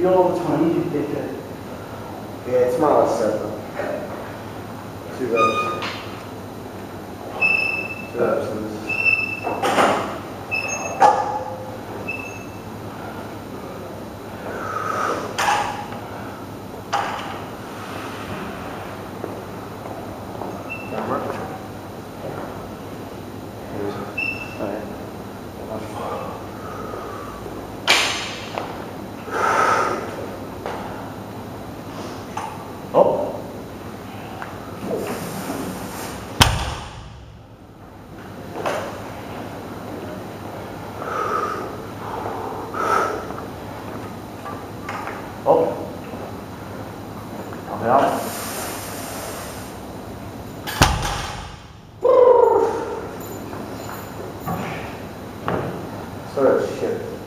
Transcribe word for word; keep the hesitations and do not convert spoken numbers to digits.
do it all the time. You get that. Yeah, it's my last set though. Two reps. Two reps of this. Camera. Alright. Oh. Oh. Up and out. Sort of shit.